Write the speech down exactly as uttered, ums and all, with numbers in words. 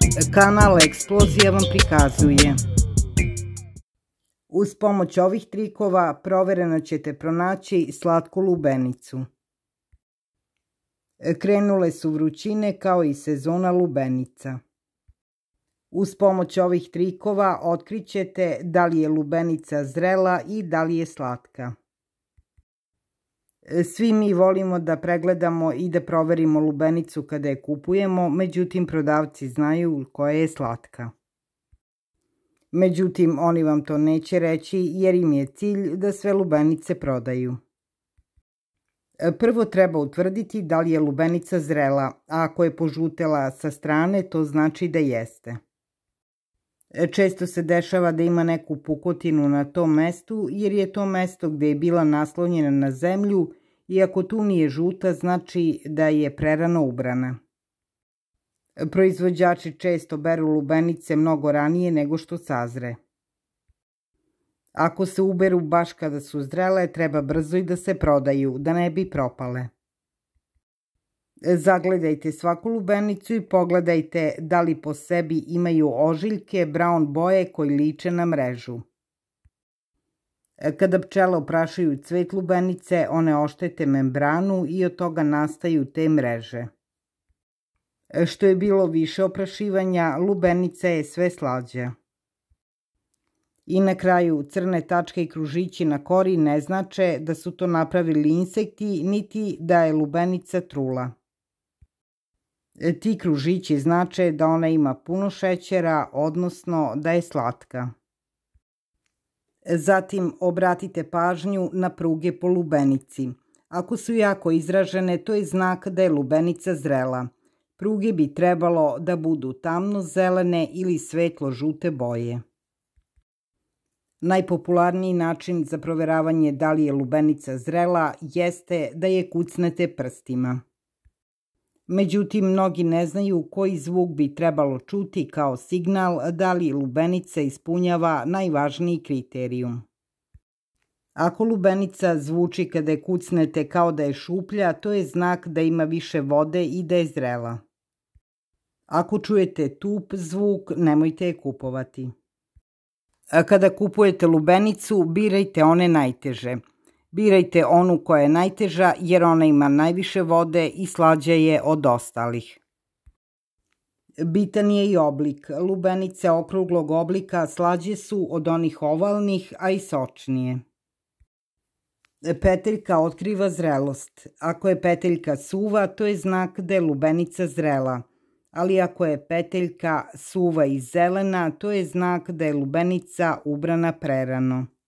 Kanal Eksplozija vam prikazuje. Uz pomoć ovih trikova provereno ćete pronaći slatku lubenicu. Krenule su vrućine kao i sezona lubenica. Uz pomoć ovih trikova otkrićete da li je lubenica zrela i da li je slatka. Svi mi volimo da pregledamo i da proverimo lubenicu kada je kupujemo, međutim prodavci znaju koja je slatka. Međutim, oni vam to neće reći jer im je cilj da sve lubenice prodaju. Prvo treba utvrditi da li je lubenica zrela, a ako je požutela sa strane, to znači da jeste. Često se dešava da ima neku pukotinu na tom mestu, jer je to mesto gde je bila naslonjena na zemlju i ako tu nije žuta, znači da je prerano ubrana. Proizvođači često beru lubenice mnogo ranije nego što sazre. Ako se uberu baš kada su zrele, treba brzo i da se prodaju, da ne bi propale. Zagledajte svaku lubenicu i pogledajte da li po sebi imaju ožiljke brown boje koji liče na mrežu. Kada pčele oprašuju cvet lubenice, one oštete membranu i od toga nastaju te mreže. Što je bilo više oprašivanja, lubenica je sve slađa. I na kraju, crne tačke i kružići na kori ne znače da su to napravili insekti, niti da je lubenica trula. Ti kružići znače da ona ima puno šećera, odnosno da je slatka. Zatim, obratite pažnju na pruge po lubenici. Ako su jako izražene, to je znak da je lubenica zrela. Pruge bi trebalo da budu tamno zelene ili svetlo žute boje. Najpopularniji način za proveravanje da li je lubenica zrela jeste da je kucnete prstima. Međutim, mnogi ne znaju koji zvuk bi trebalo čuti kao signal da li lubenica ispunjava najvažniji kriterijum. Ako lubenica zvuči kada je kucnete kao da je šuplja, to je znak da ima više vode i da je zrela. Ako čujete tup zvuk, nemojte je kupovati. Kada kupujete lubenicu, birajte one najteže. Birajte onu koja je najteža jer ona ima najviše vode i slađa je od ostalih. Bitan je i oblik. Lubenice okruglog oblika slađe su od onih ovalnih, a i sočnije. Peteljka otkriva zrelost. Ako je peteljka suva, to je znak da je lubenica zrela. Ali ako je peteljka suva i zelena, to je znak da je lubenica ubrana prerano.